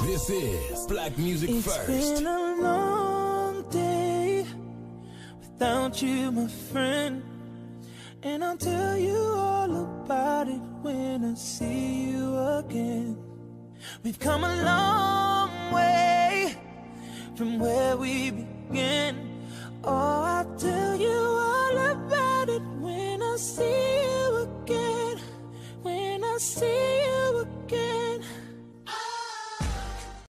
This is Black Music First. It's been a long day without you, my friend, and I'll tell you all about it when I see you again. We've come a long way from where we began. Oh, I'll tell you all about it when I see you again. When I see